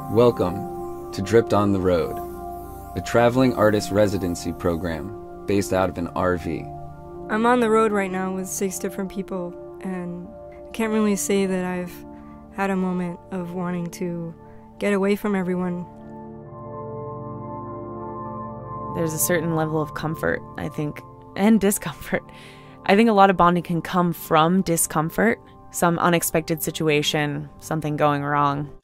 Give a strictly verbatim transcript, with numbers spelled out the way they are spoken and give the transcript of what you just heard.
Welcome to Dripped on the Road, a traveling artist residency program based out of an R V. I'm on the road right now with six different people, and I can't really say that I've had a moment of wanting to get away from everyone. There's a certain level of comfort, I think, and discomfort. I think a lot of bonding can come from discomfort, some unexpected situation, something going wrong.